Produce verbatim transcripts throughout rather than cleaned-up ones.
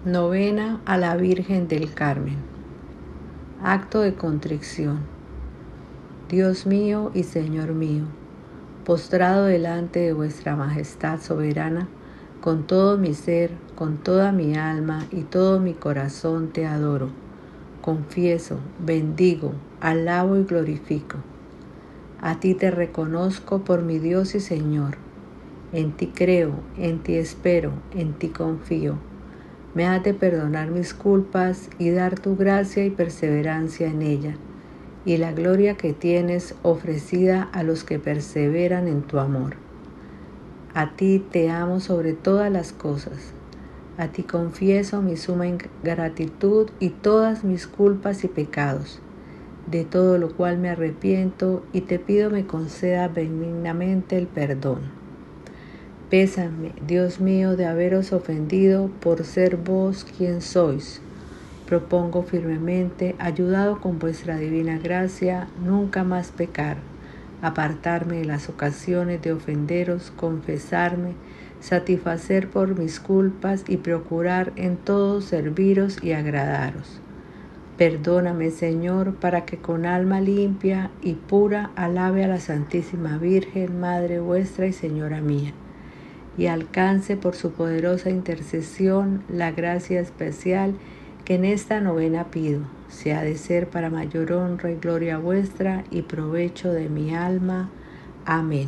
Novena a la Virgen del Carmen. Acto de contrición. Dios mío y Señor mío, postrado delante de vuestra majestad soberana, con todo mi ser, con toda mi alma y todo mi corazón te adoro. Confieso, bendigo, alabo y glorifico. A ti te reconozco por mi Dios y Señor. En ti creo, en ti espero, en ti confío. Me has de perdonar mis culpas y dar tu gracia y perseverancia en ella, y la gloria que tienes ofrecida a los que perseveran en tu amor. A ti te amo sobre todas las cosas. A ti confieso mi suma ingratitud y todas mis culpas y pecados, de todo lo cual me arrepiento y te pido me conceda benignamente el perdón. Pésame, Dios mío, de haberos ofendido por ser vos quien sois. Propongo firmemente, ayudado con vuestra divina gracia, nunca más pecar, apartarme de las ocasiones de ofenderos, confesarme, satisfacer por mis culpas y procurar en todo serviros y agradaros. Perdóname, Señor, para que con alma limpia y pura alabe a la Santísima Virgen, Madre vuestra y Señora mía, y alcance por su poderosa intercesión la gracia especial que en esta novena pido, si ha de ser para mayor honra y gloria vuestra y provecho de mi alma. Amén.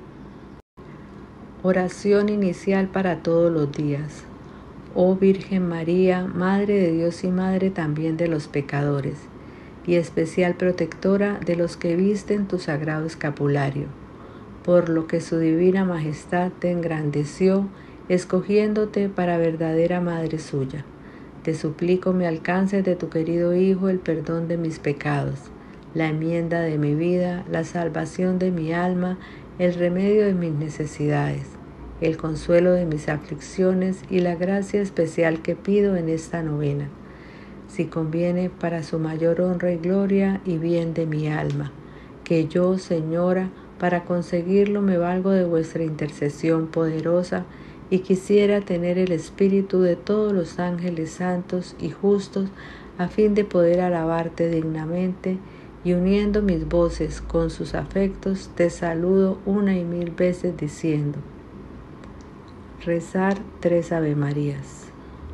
Oración inicial para todos los días. Oh Virgen María, Madre de Dios y Madre también de los pecadores, y especial protectora de los que visten tu sagrado escapulario, por lo que su divina majestad te engrandeció, escogiéndote para verdadera madre suya. Te suplico me alcances de tu querido Hijo el perdón de mis pecados, la enmienda de mi vida, la salvación de mi alma, el remedio de mis necesidades, el consuelo de mis aflicciones y la gracia especial que pido en esta novena, si conviene para su mayor honra y gloria y bien de mi alma, que yo, Señora, para conseguirlo me valgo de vuestra intercesión poderosa y quisiera tener el espíritu de todos los ángeles santos y justos a fin de poder alabarte dignamente, y uniendo mis voces con sus afectos te saludo una y mil veces diciendo: rezar tres Ave Marías.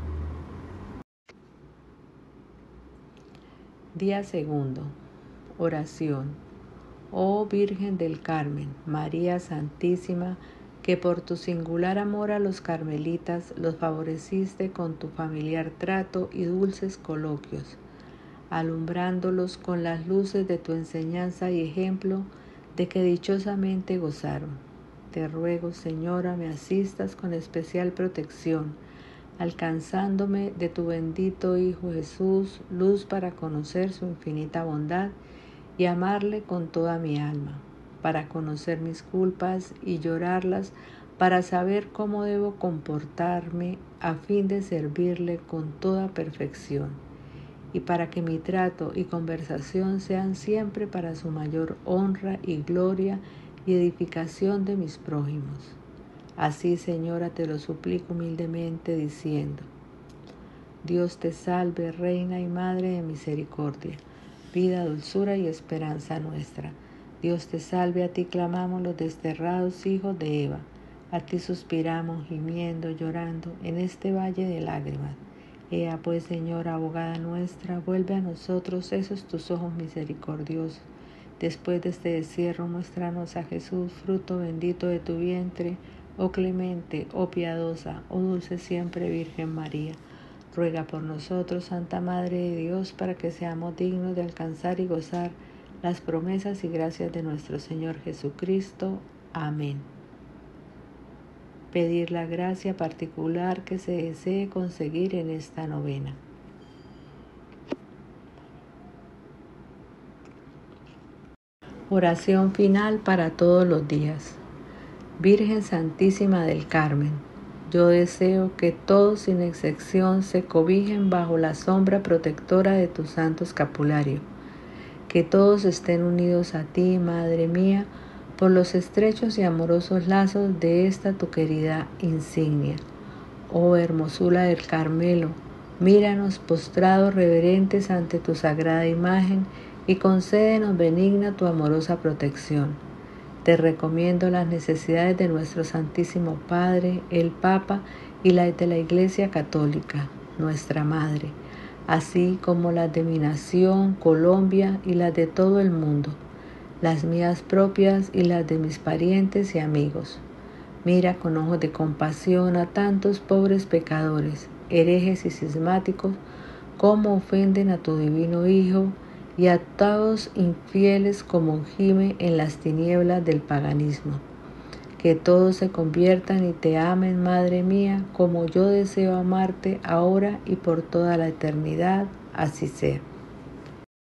Día segundo. Oración. Oh Virgen del Carmen, María Santísima, que por tu singular amor a los carmelitas los favoreciste con tu familiar trato y dulces coloquios, alumbrándolos con las luces de tu enseñanza y ejemplo de que dichosamente gozaron. Te ruego, Señora, me asistas con especial protección, alcanzándome de tu bendito Hijo Jesús, luz para conocer su infinita bondad y amarle con toda mi alma, para conocer mis culpas y llorarlas, para saber cómo debo comportarme a fin de servirle con toda perfección, y para que mi trato y conversación sean siempre para su mayor honra y gloria y edificación de mis prójimos. Así, Señora, te lo suplico humildemente diciendo: Dios te salve, Reina y Madre de misericordia, vida, dulzura y esperanza nuestra. Dios te salve, a ti clamamos los desterrados hijos de Eva, a ti suspiramos gimiendo, llorando en este valle de lágrimas. Ea pues, Señora, abogada nuestra, vuelve a nosotros esos tus ojos misericordiosos. Después de este destierro, muéstranos a Jesús, fruto bendito de tu vientre. Oh clemente, oh piadosa, oh dulce siempre Virgen María, ruega por nosotros, Santa Madre de Dios, para que seamos dignos de alcanzar y gozar las promesas y gracias de nuestro Señor Jesucristo. Amén. Pedir la gracia particular que se desee conseguir en esta novena. Oración final para todos los días. Virgen Santísima del Carmen, yo deseo que todos sin excepción se cobijen bajo la sombra protectora de tu santo escapulario, que todos estén unidos a ti, Madre mía, por los estrechos y amorosos lazos de esta tu querida insignia. Oh hermosura del Carmelo, Míranos postrados reverentes ante tu sagrada imagen y concédenos benigna tu amorosa protección. Te recomiendo las necesidades de nuestro Santísimo Padre, el Papa y las de la Iglesia Católica, nuestra Madre, así como las de mi nación, Colombia, y las de todo el mundo, las mías propias y las de mis parientes y amigos. Mira con ojos de compasión a tantos pobres pecadores, herejes y cismáticos, como ofenden a tu divino Hijo, y a todos infieles como gime en las tinieblas del paganismo. Que todos se conviertan y te amen, Madre mía, como yo deseo amarte ahora y por toda la eternidad, así sea.